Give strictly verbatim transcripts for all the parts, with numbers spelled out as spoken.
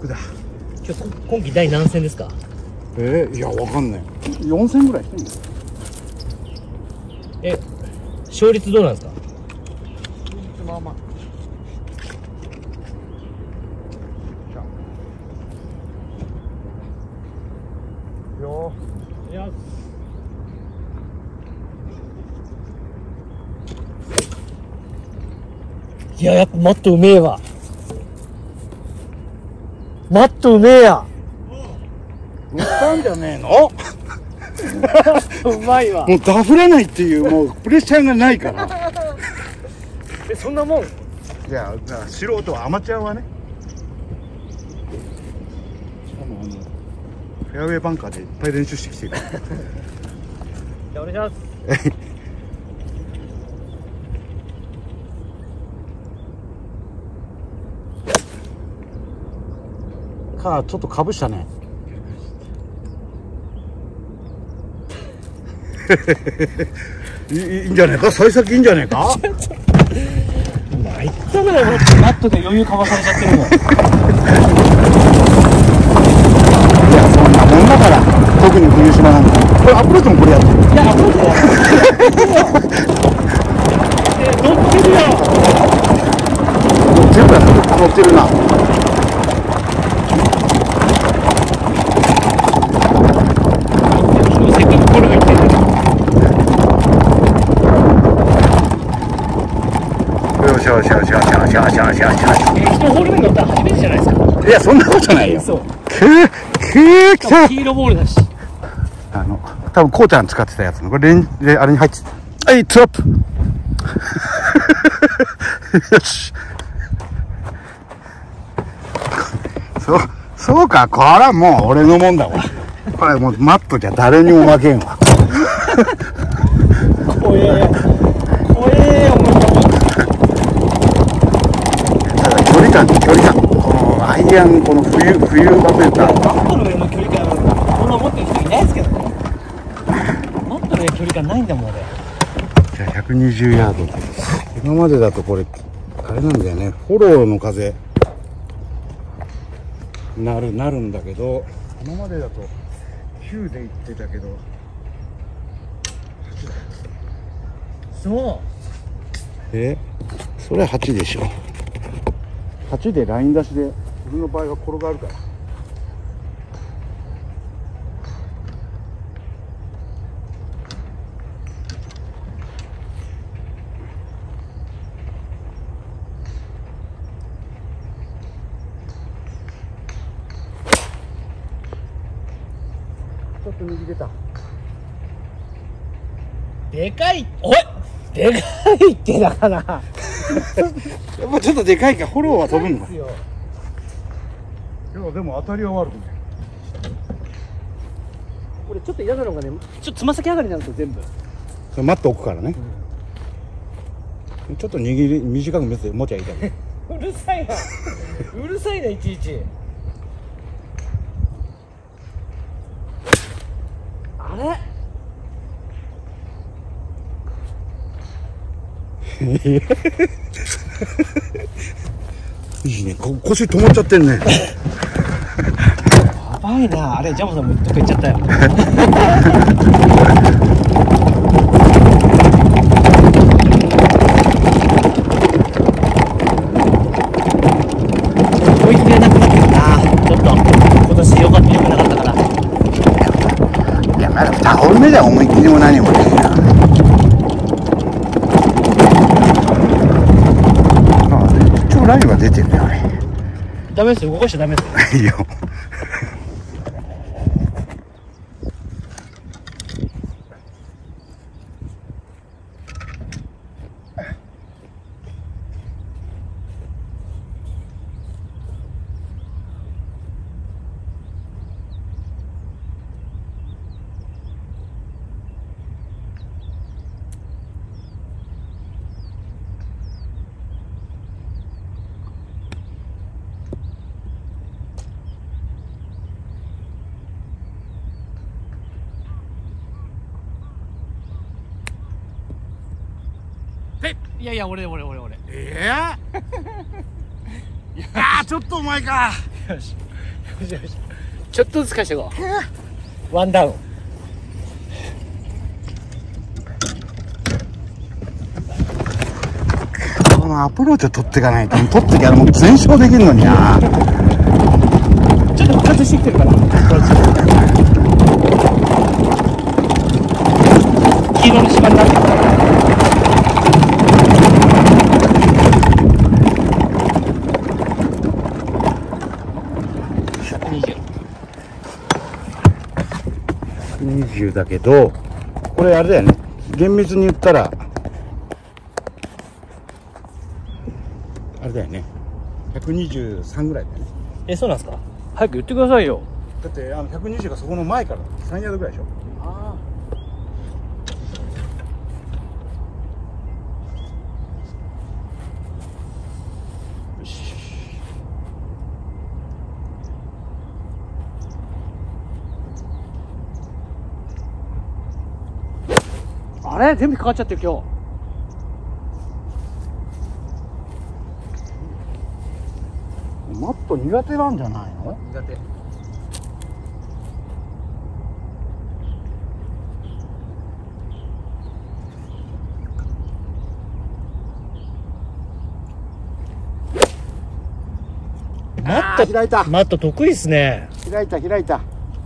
だ。 今日今季第何戦ですか？ えー、いやわかんない。よん戦ぐらいしてんの。 え、勝率どうなんですか？ まあまあ。よいや、いや、やっぱマットうめえわ。マットうめえや。 乗ったんじゃねえの？ うまいわ。 もうダフらないっていうもうプレッシャーがないから。 え、そんなもん？ いや、だから素人はアマチュアはね。しかもあのフェアウェイバンカーでいっぱい練習してきてる。 じゃあお願いします。 かちょっとかぶしたね。いいいいんじゃないか、幸先いいんじゃないか。 まいったなよ、マットで余裕かまされちゃってるもん。いや、そんなもんだから、特に冬島なんだ。これアプローチもこれやってる。 いや、アプローチだよ。え、乗ってるよ。 乗ってるから、乗ってるな。 せっかくこれが来てる。 よしよしよしよしよしよしよしよし。 えー、人ホール目に乗ったら初めてじゃないですか。 いや、そんなことないよ。 そう。 くーくー来た。 黄色ボールだし。 あの、多分こうちゃん使ってたやつのこれレンであれに入ってた。はい、トラップ。よし。そうそうか、これはもう俺のもんだわ。これもうマットじゃ誰にも負けんわ。 怖えよ。怖えよ、もう。 ただ距離感、距離感。このアイアン、この冬、冬バテた。 マットの上の距離感なんか、こんな持ってる人いないですけどね。マットの上距離感ないんだもん、俺。 じゃあひゃくにじゅうヤード。今までだとこれ、あれなんだよね。フォローの風。なる、なるんだけど、今までだときゅうで行ってたけど、 そう。 えそれははちでしょ。はちでライン出しで自分の場合は転がるから。ちょっと右出た。 でかい。おい、でかいってだから。 やっぱちょっとでかいか、フォローは飛ぶんだ。いや、でも当たりは悪くない。 これちょっと嫌なのがね、ちょっとつま先上がりなんですよ、全部。 それ待っておくからね。うん、ちょっと握り短く見せて持ちゃいたい。 うるさいな。うるさいな、いちいち。あれ。 いいね、こ腰止まっちゃってんね。 やばいな、あれ、ジャムさんもどっか行っちゃったよ。追い切れなくなってるな、ちょっと、今年よかった、よくなかったから。 いや、まだにホール目では思い切りも何もねえな。一応ラインは出てるよ、あれ。 ダメですよ、動かしちゃダメですよ。 いいよ。 いやいや、俺俺俺俺。 ええー、いやー、ちょっとお前か。 よし。 よしよし、ちょっとずつ返していこう。ワンダウン。 このアプローチを取っていかないと、取ってきたらもう全勝できるのにな。 ちょっと復活してきてるから黄色の芝になってるから。ひゃくにじゅう。 ひゃくにじゅうだけど、これあれだよね、厳密に言ったらあれだよね、ひゃくにじゅうさんぐらいだよね。 え、そうなんですか？早く言ってくださいよ。 だってあのひゃくにじゅうがそこの前からさんヤードぐらいでしょ。 あよし。 あ、あれ全部かかっちゃってる今日。 マット苦手なんじゃないの？ 苦手。マット開いたマット得意っすね。 開いた開いた。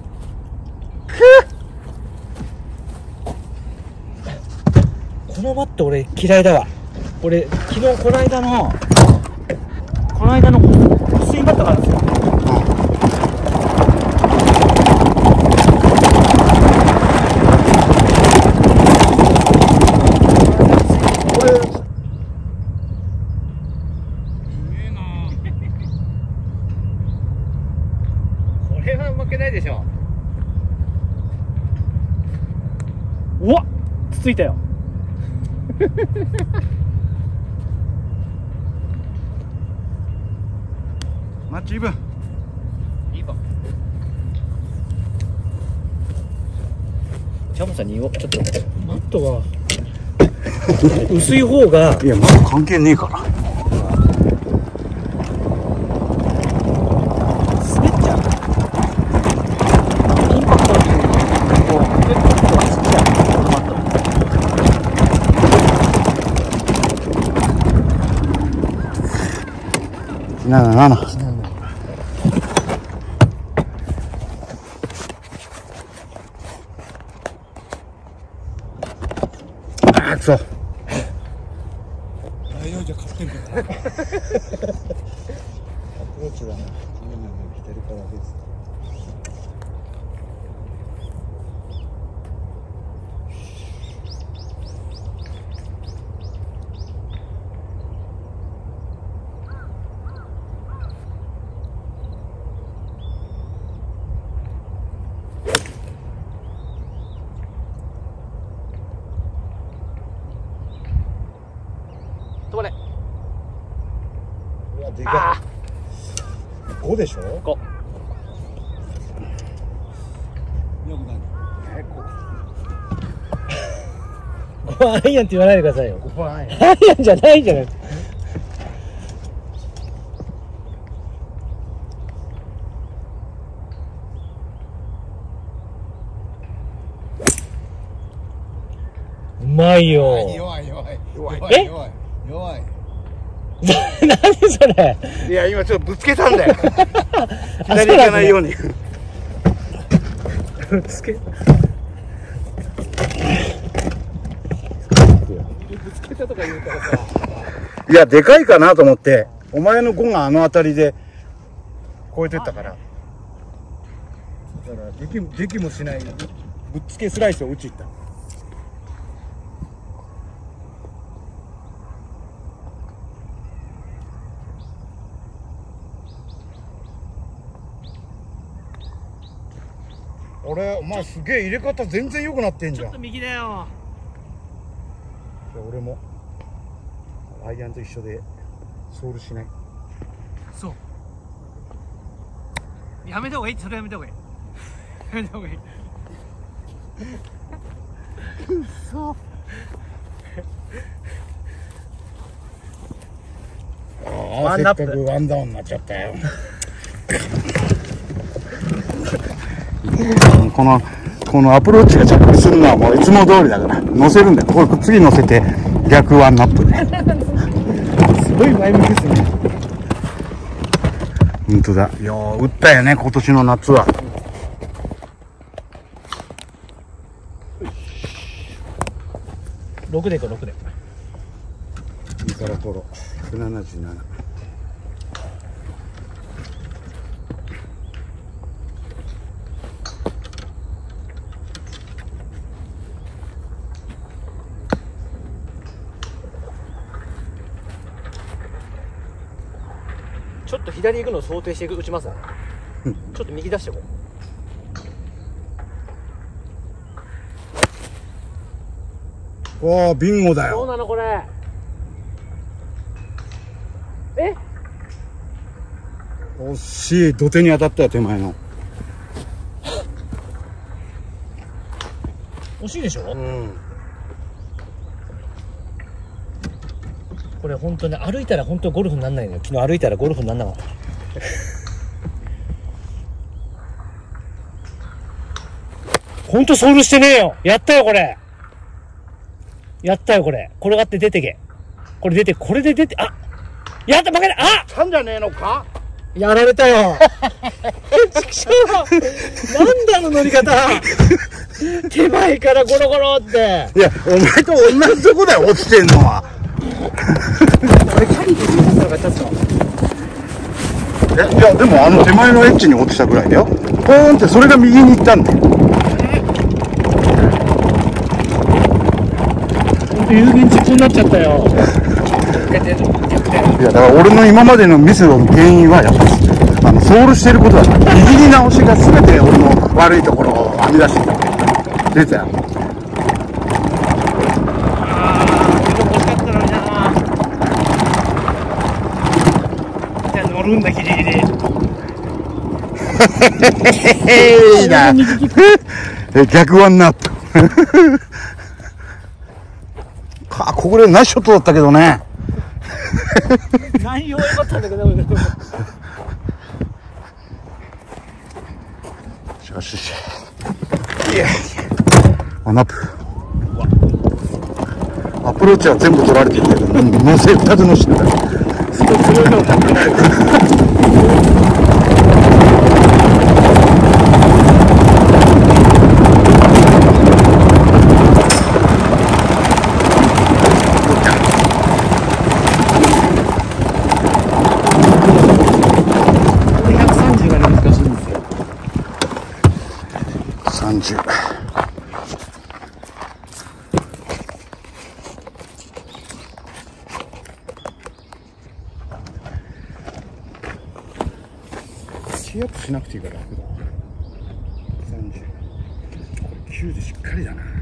このマット俺嫌いだわ。俺昨日この間のこの間の薄いマットがあるんですよ。 これこれは負けないでしょ。うわっつついたよ。 マッチイブン。 いいか。チャボさんに言おう。ちょっとマットが薄い方が。 いやマット関係ねえから。 滑っちゃう。インパクトっていうのこう結構好きじゃんマット。 なななな。あくそ。 大丈夫じゃ勝ってるから。 アプローチだな。左からです。 止まれ。 うわでかい。ごでしょ。 ご。 よくない。えこごはアイアンって言わないでくださいよ。 ここはない。 アイアンじゃないじゃないですか。うまいよ。 弱い弱い弱いえ弱い弱い。 何それ。 いや今ちょっとぶつけたんだよ。左行かないように。 ぶつけ。ぶつけたとか言うからさ。 いやでかいかなと思って、お前のごがあの辺りで超えてったから。だからできできもしないぶっつけスライスを打ちいった。俺お前すげえ入れ方全然良くなってんじゃん。 ちょっと右だよ。 俺もアイアンと一緒でソールしない。 そう。やめた方がいい。それやめた方がいい。やめた方がいい。 そう。ああ、せっかくワンダウンになっちゃったよ。 このこのアプローチが着地するのはもういつも通りだから乗せるんだよ。これ次乗せて逆ワンナップで。 すごい前向きですね。 本当だ。よう打ったよね今年の夏は。 ろくでいこうろくで。 イカラコロひゃくななじゅうなな。 ちょっと左行くのを想定して打ちますね。ちょっと右出してこう。 おおビンゴだよ。 どうなのこれ。え惜しい。土手に当たったよ手前の。 惜しいでしょ。 うん。 これ本当に歩いたら本当ゴルフにならないのよ。昨日歩いたらゴルフにならなかった。本当ソールしてねえよ。やったよこれ。やったよこれ。転がって出てけ。これ出て、これで出て、あ、やった負けた。あ、 たんじゃねえのか。 やられたよ。ちくしょう。なんだあの乗り方。手前からゴロゴロって。 いやお前と同じとこだよ落ちてんのは。 俺キャリーで十分だから立つの。 えいやでもあの手前のエッジに落ちたぐらいだよ。ポーンってそれが右に行ったんだよ。 本当有言実行になっちゃったよ。 いやだから俺の今までのミスの原因はやっぱあのソールしてることだから。右に直しが全て俺の悪いところを編み出して出たよ。 乗るんだギリギリ。 いいな。え逆ワンナップ。かここでナイスショットだったけどね。 内容良かったんだけど。 よしよし。いやワンナップ。アプローチは全部取られてるけど、乗せふたつ乗してた。さんじゅう。ティーアップしなくていいから楽だ。さんじゅう。これきゅうでしっかりだな。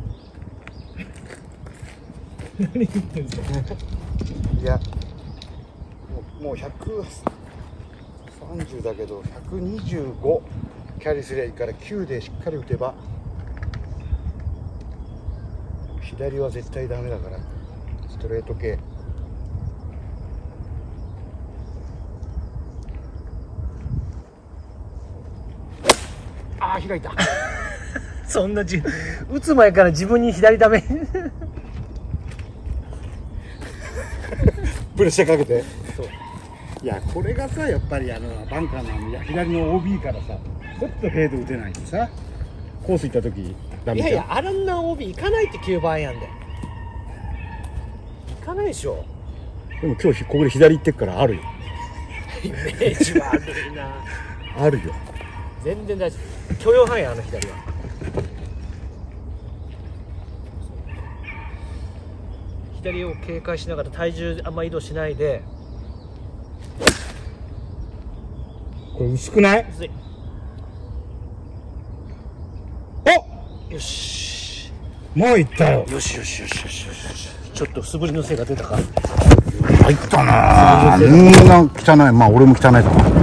何言ってんすか。 いやもう、もうひゃくさんじゅうだけどひゃくにじゅうごキャリーすりゃいいからきゅうでしっかり打てば。左は絶対ダメだからストレート系。ああ開いた。 そんなじ打つ前から自分に左ダメ。 プレッシャーかけて。 そう。 いやこれがさやっぱりあのバンカーの左の オービー からさちょっとフェード打てないとさコース行った時ダメじゃん。 いやいやあんな オービー 行かないってきゅうばんやんで。行かないでしょ。 でも今日ここで左行ってっからあるよ。 イメージ悪いな。 あるよ。 全然大丈夫。許容範囲あの左は。左を警戒しながら体重あんま移動しないで。 これ薄くない？ 薄い。およし。 もういったよ。 よしよしよしよしよし。ちょっと素振りのせいが出たか。 入ったなぁ。みんな汚い。まあ俺も汚いだな。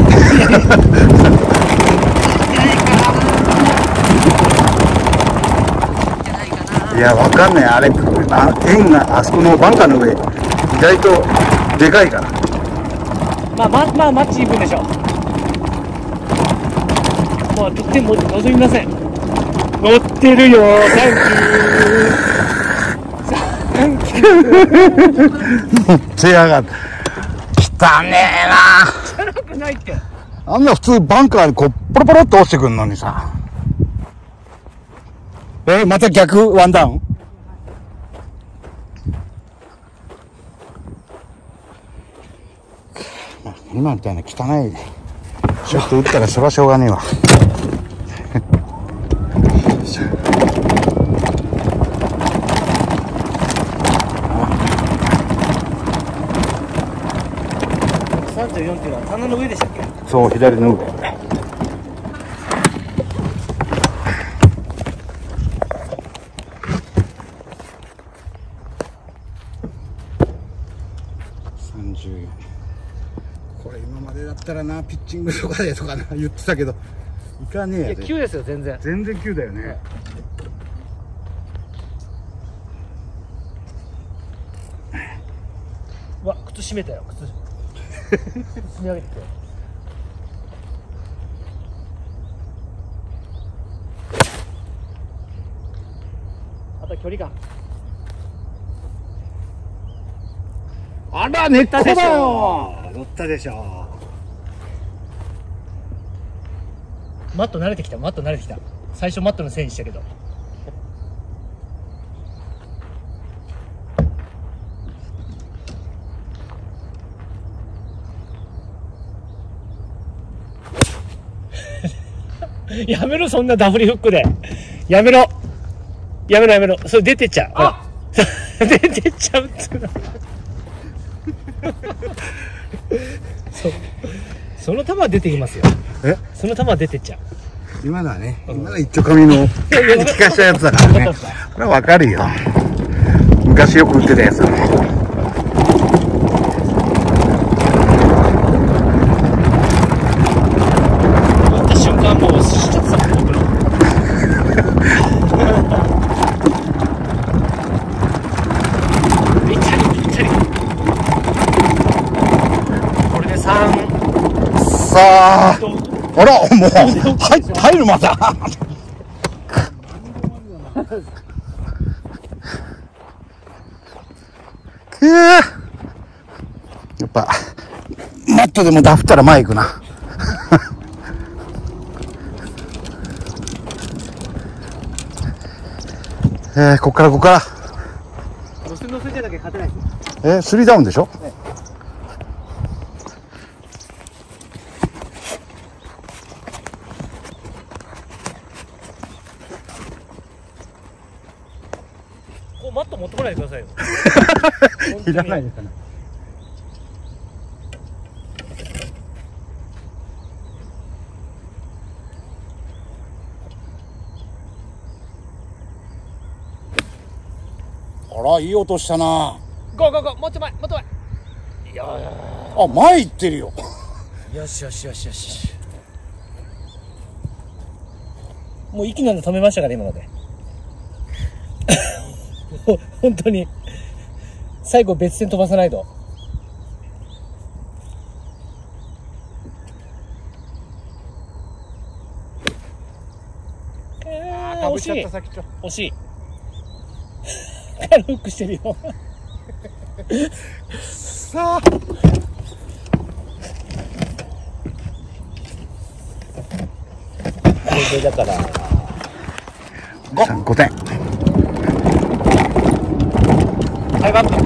いやわかんないあれあ円があそこのバンカーの上意外とでかいから。 まあまあまあマッチイーブンでしょ。も様は得点も望みません。乗ってるよ、サンキュー。 乗ってやがって。汚ねえな。 汚くないって。 あんな普通バンカーにこう、ポロポロっと落ちてくんのにさ。え、また逆ワンダウン？まあ、今みたいな汚いショット打ったらそれはしょうがねえわ。 さんじゅうよんっていうのは棚の上でしたっけ？ そう、左の上。さんじゅうよん。これ今までだったらな、ピッチングとかでとかな言ってたけど、いかねえやで。 いやきゅうですよ、全然。 全然きゅうだよね。 うわ、靴閉めたよ、靴。積み上げてきて。あと距離感。 あら、ネットだよ。 乗ったでしょ。マット慣れてきた、マット慣れてきた。最初マットのせいにしたけど。やめろ、そんなダフリフックで。やめろ。やめろやめろ。それ出てっちゃう。ほら。出てっちゃうっつうの。そ, その球は出てきますよ。 え、 その球は出てっちゃう。 今のはね、今のは一丁紙の聞かしたやつだからね。これはわかるよ。昔よく打ってたやつだね。 打った瞬間もうしちゃってたもん、僕ら。ぴったりぴったり。これでさん。 さあ、あら、もう、入、入るまだ。くぅ。やっぱ、マットでもダフったら前行くな。えー、こっからこっから。 乗せ乗せてだけ勝てない。 えー、スリーダウンでしょ？ ね、こうマット持ってこないでくださいよ。 いらないですかね。あら、いい音したな。 ゴーゴーゴー、もっと前もっと前。いやあ、前行ってるよ。 よしよしよしよし。もう息なんで止めましたから今ので。本当に最後別線飛ばさないと。えー、惜しい惜しい。軽くしてるよ。 さあ、 これでだからごてん。 ファイブアップ。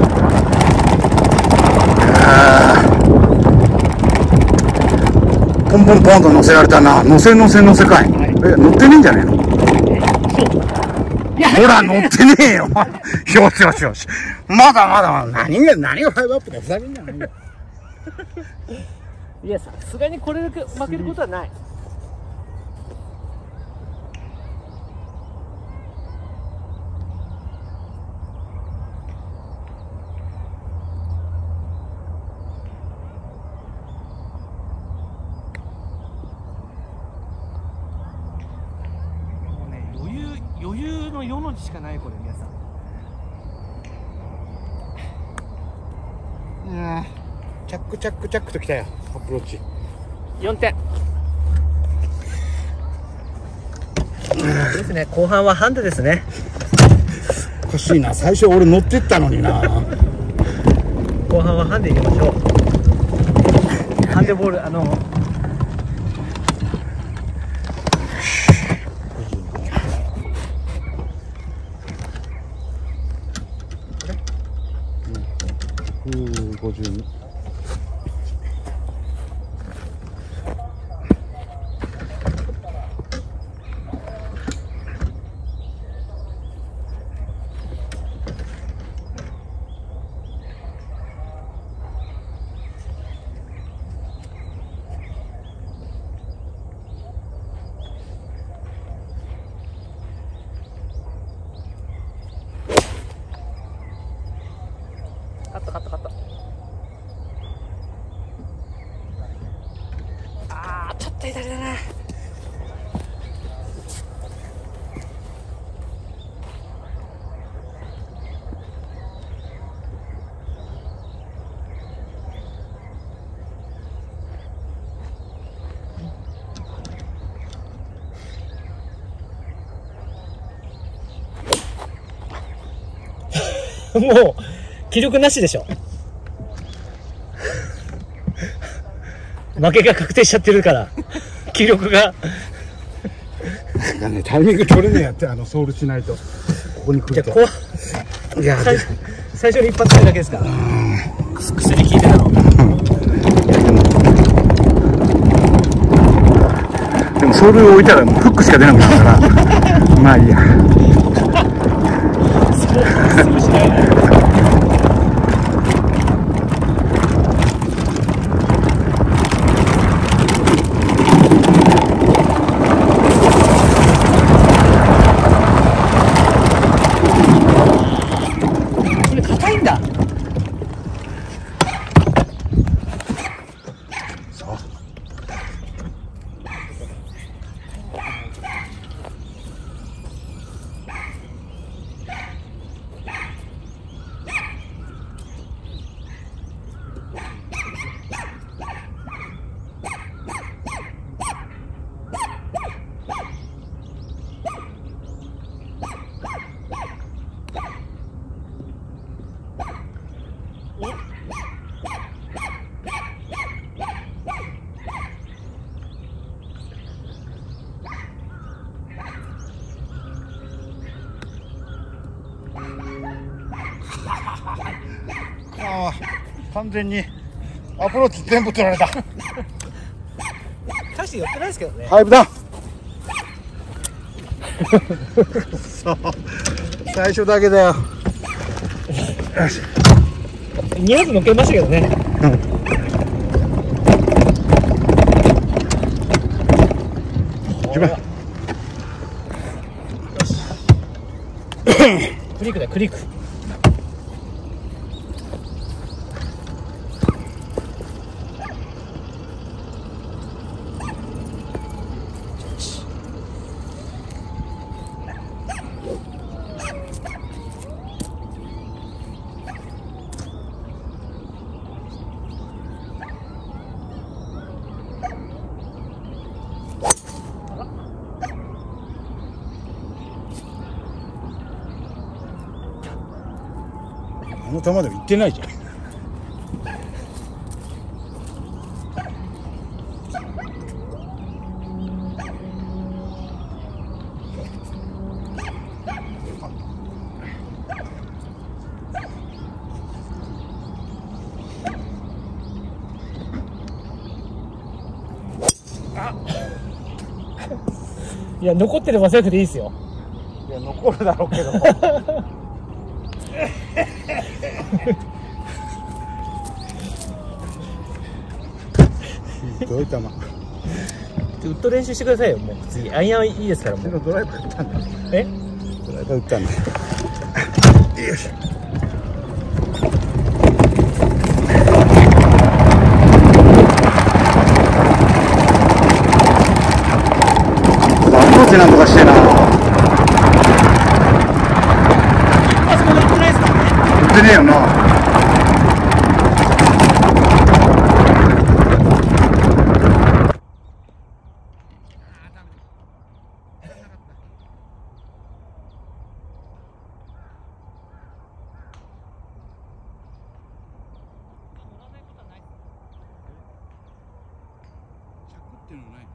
ポンポンポンと乗せられたな。乗せ乗せ乗せかい。 はい、 え、乗ってねえんじゃねえの？ いや、 ほら、乗ってねえよ。よしよしよし。まだまだまだ。何が、何がファイブアップだよ。ふざけんじゃないよ。 いや、さすがにこれだけ負けることはない。もうね、余裕、余裕のよの字しかない、これ、皆さん。 うん。チャックチャックチャックと来たよ。アプローチ。 よんてん。 ですね、後半はハンデですね。 おかしいな、最初俺乗ってったのにな。 後半はハンデいきましょう。ハンデボール、あのひゃくごじゅうに。 カットカットカット。あー、ちょっと左だな。もう気力なしでしょ。負けが確定しちゃってるから気力がなんかね、タイミング取れねえやって、あのソールしないと。ここに来ると。 いや、こういや最最初に一発目だけですから薬効いてたの。 でもソールを置いたらもうフックしか出なくなるからまあいいや。 そうしないね。これ硬いんだ。 そう。ああ、完全にアプローチ全部取られた。 大して寄ってないですけどね。 ファイブダウン。そう、最初だけだよ。よし。 に発乗っけましたけどね。 じゅうばん。 クリックだクリック。 あの球でも行ってないじゃん。 いや残ってればセーフでいいですよ。 いや残るだろうけど。どういったま。 ウッド練習してくださいよ。もう次アイアンいいですからもう。 ドライバー打ったんだよ。 え？ ドライバー打ったんだよ。よいしょ。アプローチなんとかしてな。 あそこで打ってないですからね。 打ってねえよな。 ってるのない。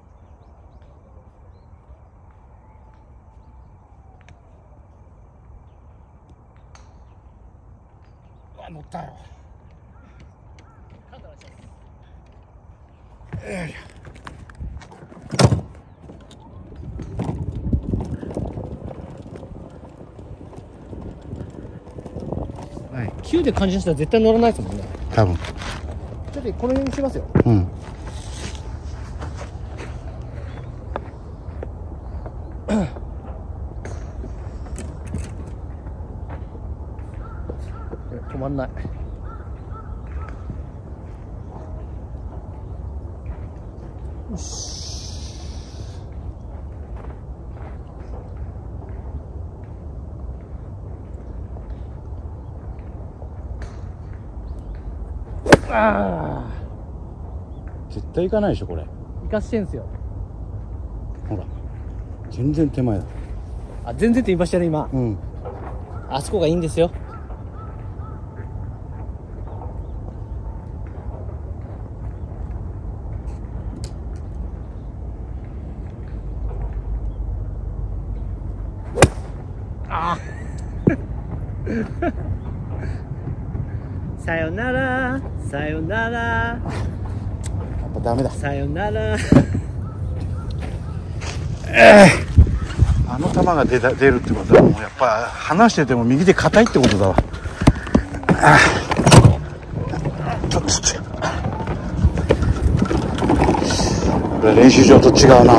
うわ乗ったよ。 はい、 きゅうで感じた人は絶対乗らないですもんね。 多分。 ちょっとこの辺にしますよ。 うん。 止まんない。よし。ああ。 絶対行かないでしょこれ。 行かしてんすよ。 ほら。全然手前だ。 あ、全然って言いましたね今。 うん。 あそこがいいんですよ。あさよならさよならやっぱダメだ。 さよなら。 あの球が出た出るってことはもうやっぱ離してても右手硬いってことだわ。ああちょっとちっちゃい。これ練習場と違うな。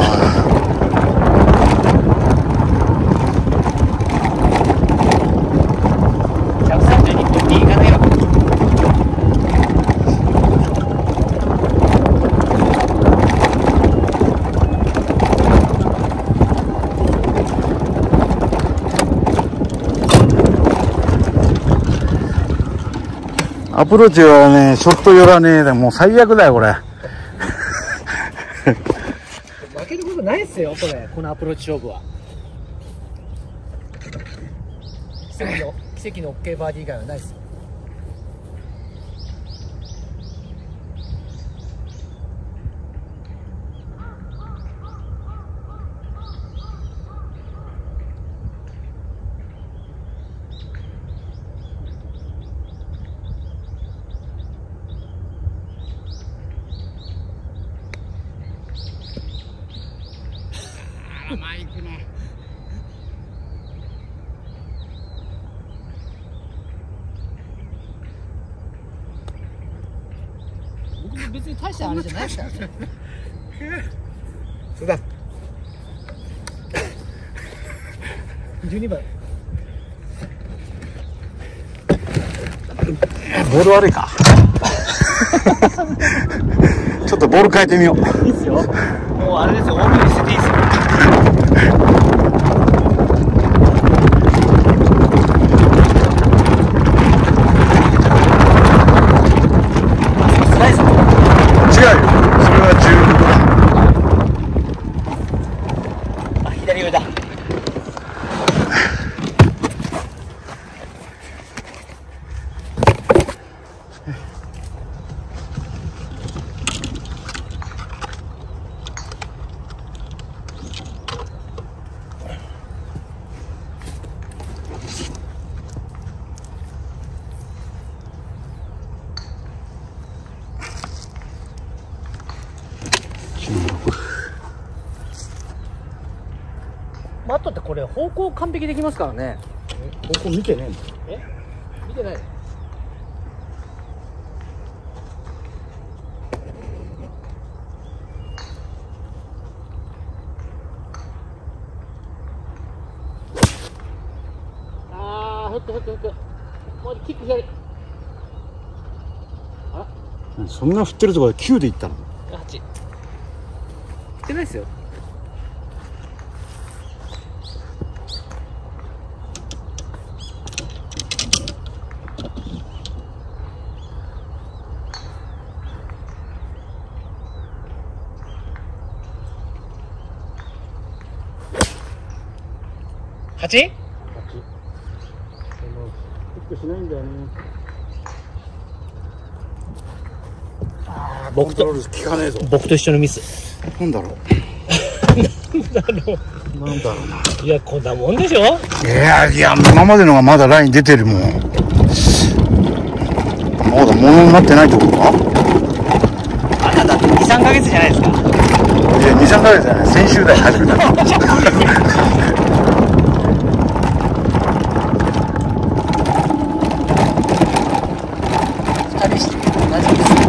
ひゃくさんじゅうに分にいかねえわ。 アプローチはね、ショット寄らねえでもう最悪だよこれ。 負けることないっすよこれ、このアプローチ勝負は。奇跡の奇跡の OK バーディー以外はないっすよ。 マイクの。 僕別に大したあれじゃないですからね。 そうだ。 じゅうにばん。 ボール悪いか。ちょっとボール変えてみよう。 いいっすよ。もうあれですよ、オープンにしてていいっすよ。スライス。 違うよ。それはじゅうごだ。 あ、左上だ。マットってこれ方向完璧できますからね。 ここ見てねえの。 え、見てない。ああ、フックフックフック。もうキック左。あら、 そんな振ってるところできゅうでいったの。 はち。振ってないですよ。はち？ はち。でもフックしないんだよね。ああ、 僕とコントロール効かねえぞ。 僕と一緒のミス。 なんだろう。 だろなんだろうな。 う。いや、こんなもんでしょ。 いやいや、今までのがまだライン出てるもん。まだ物になってないってことか。 あなただってに、さんかげつじゃないですか。 いや、に、さんかげつじゃない。先週だよ、始めたの。 二人して同じです。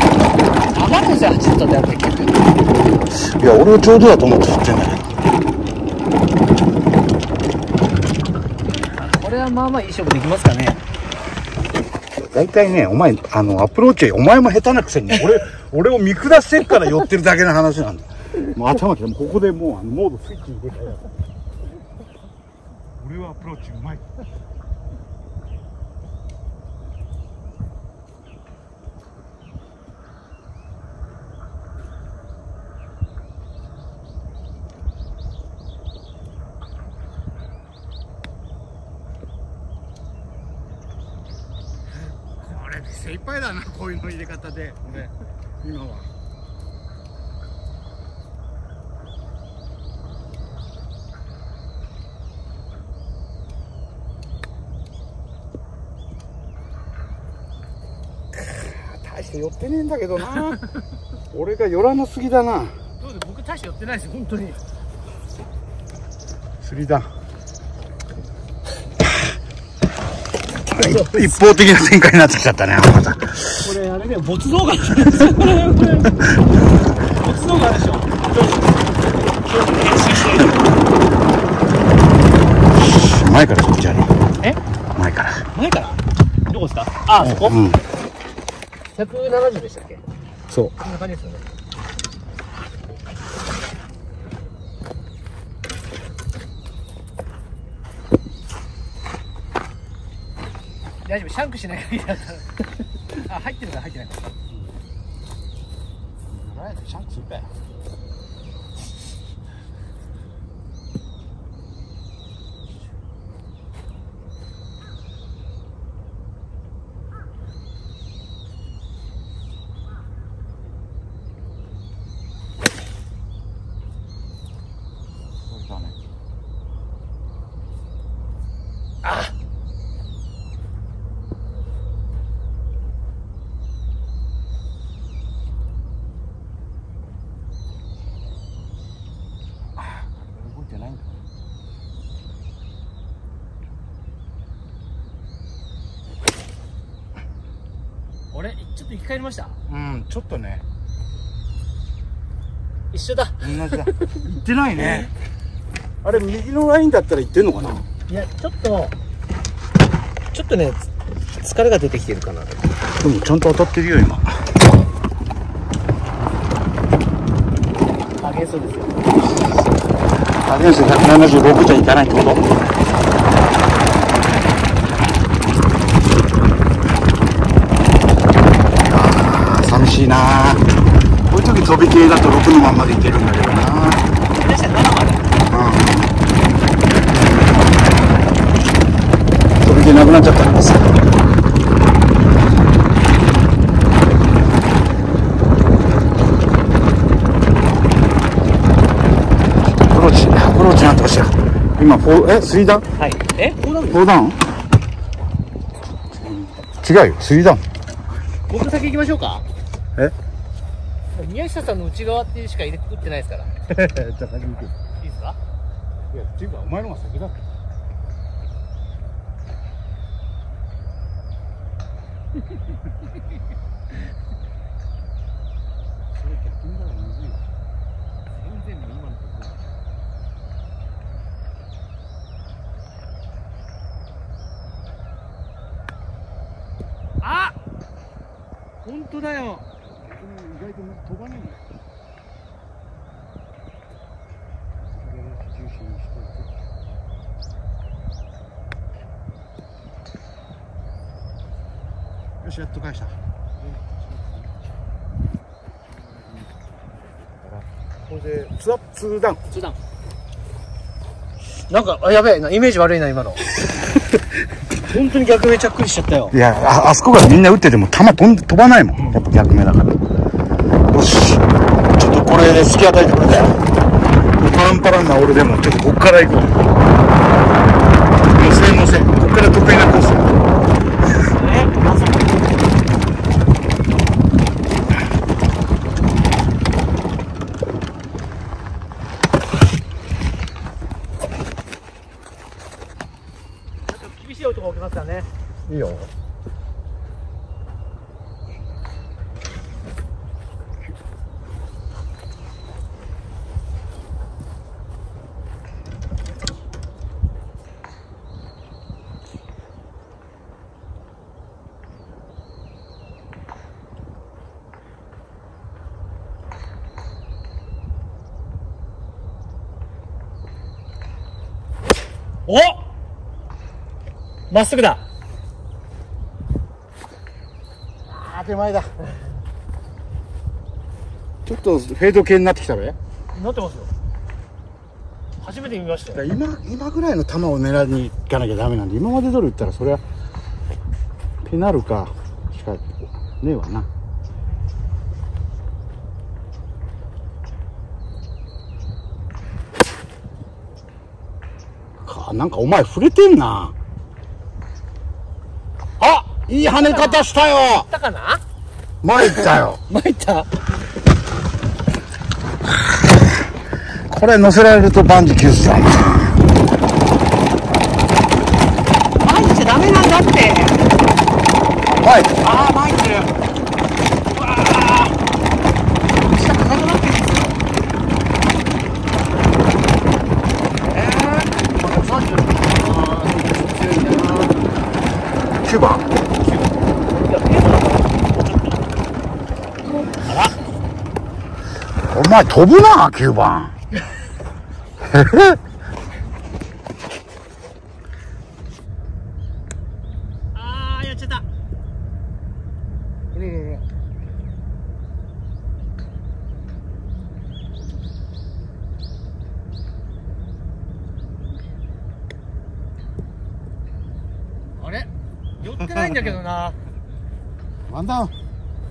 余るんですよ、はちじゅっトンであって結局。 いや、俺はちょうどだと思って振ってんだよ。 これはまあまあいい勝負できますかね。 大体ね、お前、あの、アプローチはお前も下手なくせに、俺、俺を見下してっから寄ってるだけの話なんだ。もう頭きて、もうここでもう、あの、モードスイッチ入れたやつ。俺はアプローチうまい。これ精一杯だな、こういうの入れ方で、俺、今は。大して寄ってねえんだけどな。俺が寄らなすぎだな。 そうで僕大して寄ってないですよ、本当に。 釣りだ。一方的な展開になってきちゃったね、また。 これあれね、没動画ですよ。これこれ没動画でしょ。編集してる。 前からこっちやろう。 え？ 前から。 前から？どこですか？あ、そこ？ うん。 ひゃくななじゅうでしたっけ？ そう。 こんな感じですよね。大丈夫、シャンクしない限りだったら。あ、入ってるから入ってないから。 シャンクするかよ。 あ、 動いてないんだ。 俺ちょっと生き返りました。 うん、ちょっとね。 一緒だ。 同じだ。行ってないね。あれ、右のラインだったら行ってんのかな。 いや、ちょっとちょっとね、つ疲れが出てきてるかな。 でもちゃんと当たってるよ、今。 あげそうですよ。 アゲンスひゃくななじゅうろくじゃいかないってこと。あー、寂しいな。こういう時飛び系だとろくのまんまでいけるんだけどな。 出したらななまで。 飛び系なくなっちゃったんです。アプローチ、アプローチなんとかしよう。今、フォー、え、スリーダウン？ はい。え、こうなるフォーダウン？違うよ、スリーダウン。 僕先行きましょうか。 え？ 宮下さんの内側っていうしか入れ打ってないですから。 じゃあ先に行く。 いいですか？ いや、っていうか、お前の方が先だって。それ逆にだからむずいわ。 全然もう今のところ。あ、本当だよ。 意外と飛ばないんだよ。重心にしといて。よし、やっと返した。これでツアップツーダウン。 中段。なんか、あ、やべえな、イメージ悪いな、今の。本当に逆目ちゃっくりしちゃったよ。 いや、あ、あそこがみんな打ってても球飛んで飛ばないもん。やっぱ逆目だから。 よし。ちょっとこれで隙与えてくれたよ。パンパランな俺でも、ちょっとこっから行こう。乗せ乗せ。こっから得意なコース。 えあそこ厳しい男が起きますからね。 いいよ。 おまっすぐだ。 あー、手前だ。ちょっとフェード系になってきたべ。 なってますよ。初めて見ましたよ。 今、今ぐらいの球を狙いに行かなきゃダメなんで、今まで通り打ったらそれはペナルかしかねえわな。か、なんかお前触れてんな。あ、いい跳ね方したよ。 行ったかな。 前行ったよ。 参った。 これ乗せられると万事休すだな。 前行っちゃダメなんだって。 はい。 ああ、前行ってる。うわあ。下硬くなってるんですよ。ええー。まださんじゅう。ああ、強いな。 きゅうばん。 いや、ペースだから。あら。 お前飛ぶな、きゅうばん。 あー、やっちゃった。あれ寄ってないんだけどな。 ワンダウン。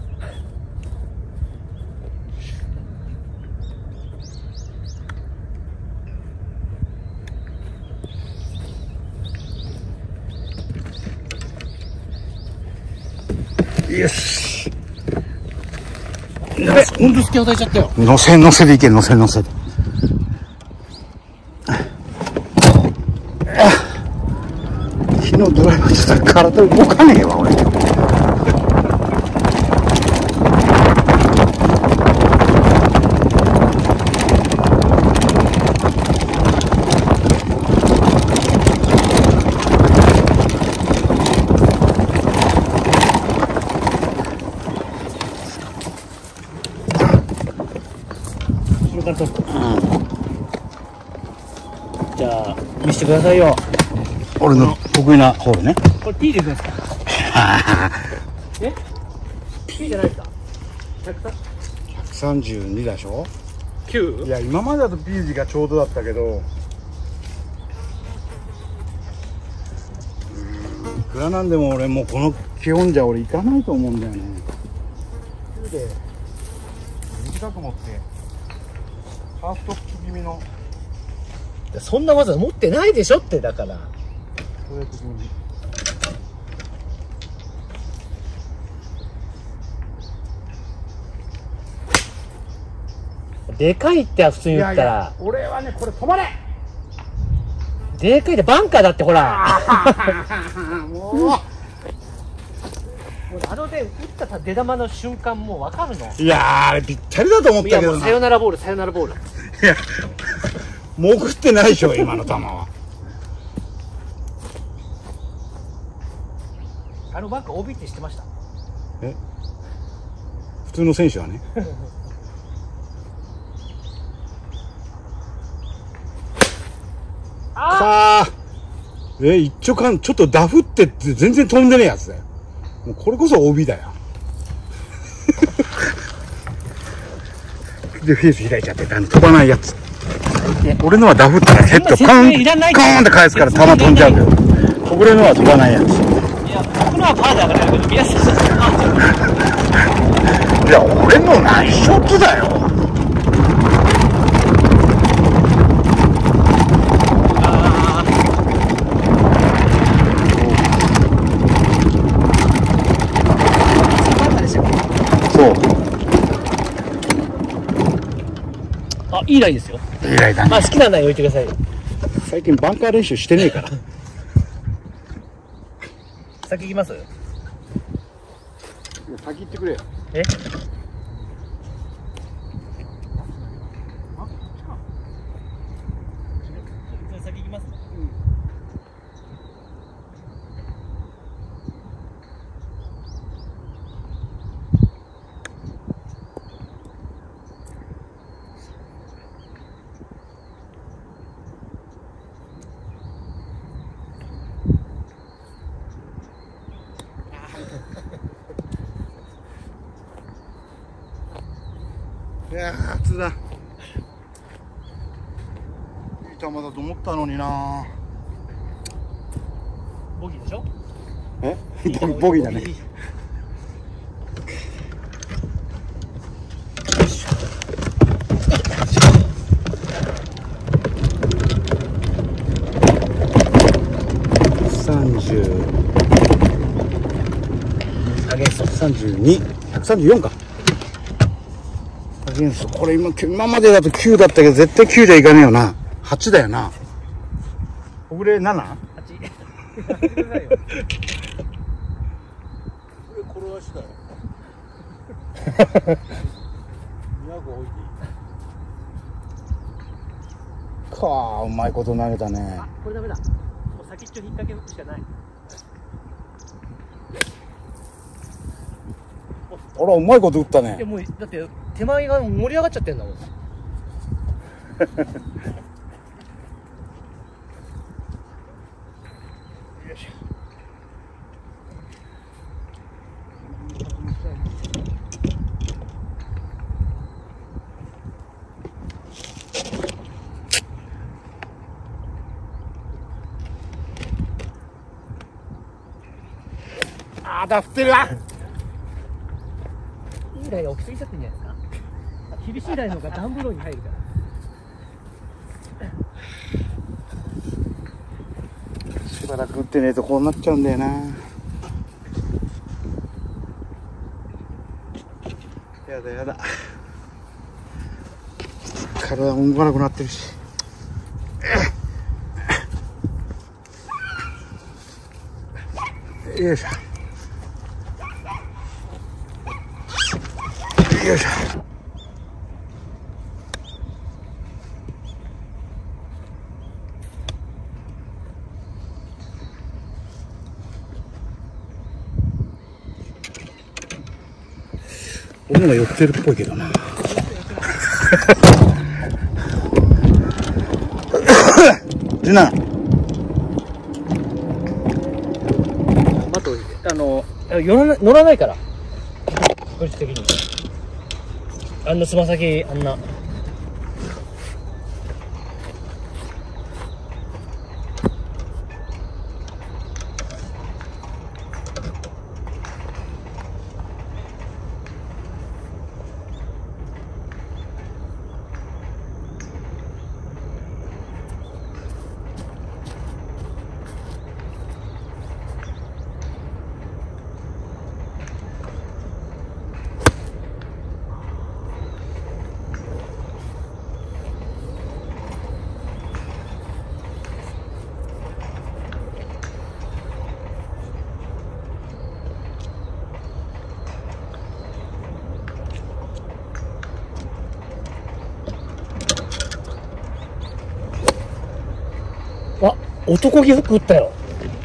よし。 ほんと隙与えちゃったよ。 乗せ乗せでいけ、乗せ乗せで。昨日ドライバーしたら体動かねえわ、俺。 じゃあ見せてくださいよ。 俺の得意なホールね。 これ P でいくんですか。え P じゃないですか。 ひゃくさんじゅうにでしょ。 きゅう。 いや、今までだと P 字がちょうどだったけど、うーん、いくらなんでも俺もうこの基本じゃ俺行かないと思うんだよね。きゅうで短く持ってハーフトップ気味のそんな技持ってないでしょって。だからストレート気味に。 でかいって普通に言ったら。 俺はね、これ止まれ。 でかいってバンカーだってほら。 もうもうあので打った出玉の瞬間もう分かるの。 いやー、あれぴったりだと思っいやもうたけどな。 サヨナラボール、サヨナラボール。 いや、潜ってないでしょ今の球は。 あのバンカー オービー って知ってました。 え、普通の選手はね。 あさあ、え、一丁間ちょっとダフってって全然飛んでねえやつだよ。もうこれこそ オービー だよ。でフェース開いちゃってあの飛ばないやつ。俺のはダフったらヘッドそんカーンな説明いらないカーンって返すから球飛んじゃうんだよ。俺のは飛ばないやつ。 いや僕のはパーで上がれるけど皆さんいや俺のなナイスショットだよ。そう。 あ、いいラインですよ。 いいラインだね。 まあ好きなライン置いてくださいよ。 最近バンカー練習してねえから。 先行きます？ 先行ってくれよ。 え？先行きます？ いやー、暑だ。いい球だと思ったのにな。 ボギーでしょ？ え？ボボギーだね。三十。 アゲンスト。 三十二。百三十四か。これ 今, 今までだときゅうだったけど絶対きゅうじゃいかねえよな。はちだよな。小暮 なな？ はち。 これ転がしだよ。にひゃく置いていい。 かあ、うまいこと投げたね。 あ、これダメだ。もう先っちょ引っ掛けしかない。 あら、うまいこと打ったいやね。 もうだって手前が盛り上がっちゃってんだもん。よいしょ。 ああ、だってるわ。 いいラインが置きすぎちゃってんじゃないですか。厳しいラインの方がダウンブローに入るから。 しばらく打ってねえとこうなっちゃうんだよな。やだやだ。体動かなくなってるし。よいしょ。よいしょ。俺のが寄ってるっぽいけどな。じゅうなな。 あとあの乗らない乗らないから。確率的に。あんなつま先あんな。あ、男気フック打ったよ。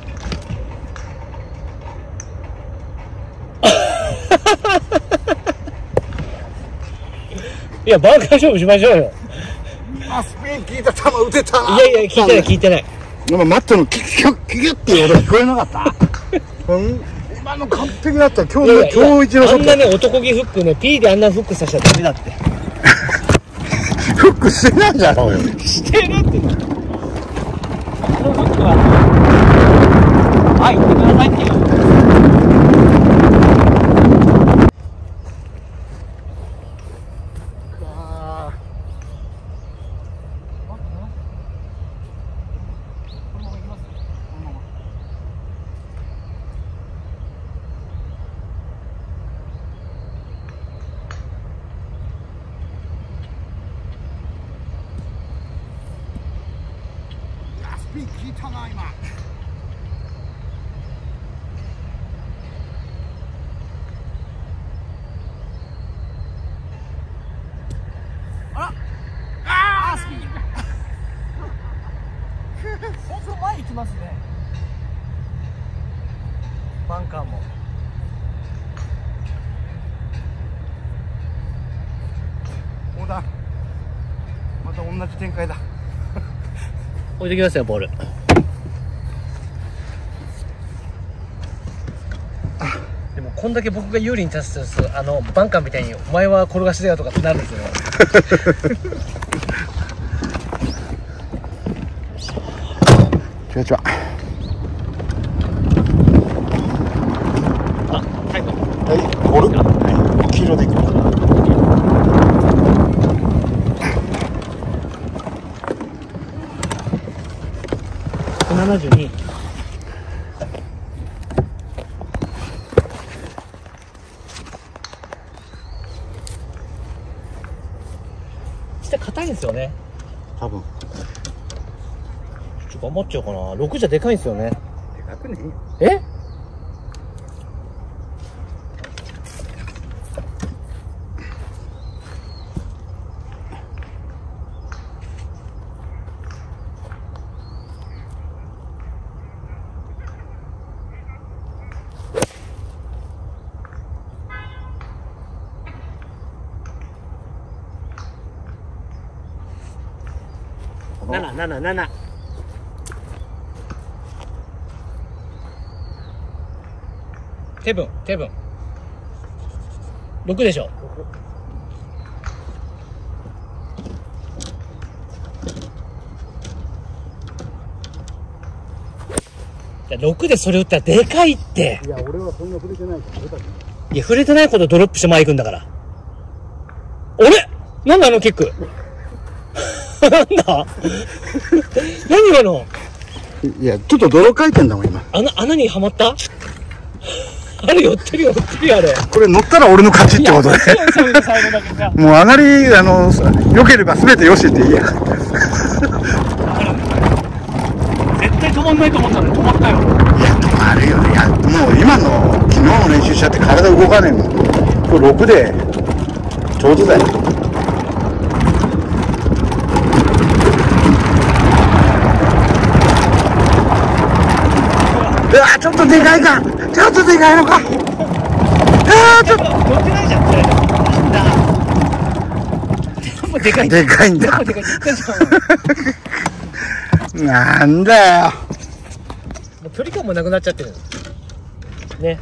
いや、バンカー勝負しましょうよ。 あ、スピン効いた球打てた。 いやいや、聞いてない聞いてない。 今マットのキュッキュッキュッっていう音聞こえなかった。うん、今の完璧だった。今日の今日一のショット。 あんなね、男気フックね、P であんなフックさせちゃダメだって。 フックしてないじゃん。 してるって。このフックは、はい、言ってくださいってよ。 に聞いたな今。 あースピー本当前行きますね。バンカーも横断。また同じ展開だ。 置いてきますよボール。でもこんだけ僕が有利に立つとあのバンカーみたいにお前は転がしだよとかってなるんですよ。 違う違う。 あ、タイム。 はい、ボール。はい、黄色でいく。 ひゃくななじゅうに。下硬いんですよね。 多分。 ちょっと頑張っちゃおうかな。ろくじゃでかいんですよね。 でかくねえ？なな、なな、なな。テブン、テブン。ろくでしょ。いや、ろくでそれ打ったらでかいって。 いや、俺はそんな触れてないから出たけど。 いや、触れてないことドロップして前行くんだから。あれなんだあのキック。なんだ何今の。 いや、ちょっと泥回転だもん、今。 穴、穴にはまったあれ寄ってるよ、寄ってるよ、あれ。 これ乗ったら俺の勝ちってことで。 最後最後だけさ。 もう上がり、あの、良ければ全てよしっていいや。 絶対止まんないと思ったのに止まったよ。 いや、止まるよね。いや、もう今の、昨日の練習しちゃって体動かねえもん。今日ろくで、ちょうどだよ。うわ、ちょっとでかいか。ちょっとでかいのか。ああ、ちょっと。 乗ってないじゃん、これ。なんだ。でもでかい。 でかいんだ。 でもでかいって言ったじゃん。 なんだよ。 もう距離感もなくなっちゃってる。ね。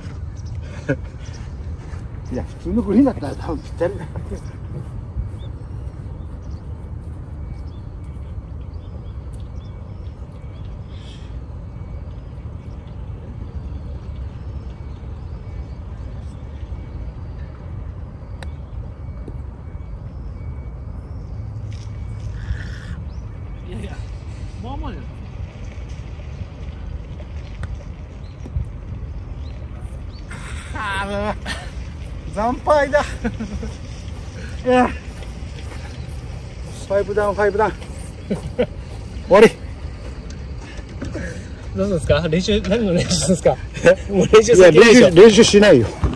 いや、普通のグリーンだったら多分ぴったりだ。 いやいや、まあまあじゃない。 ああ、もう惨敗だ。いや、ファイブダウン、ファイブダウン。終わり。 どうするんですか練習、何の練習するんですかもう練習いや、 先ないでしょ練習、練習しないよ。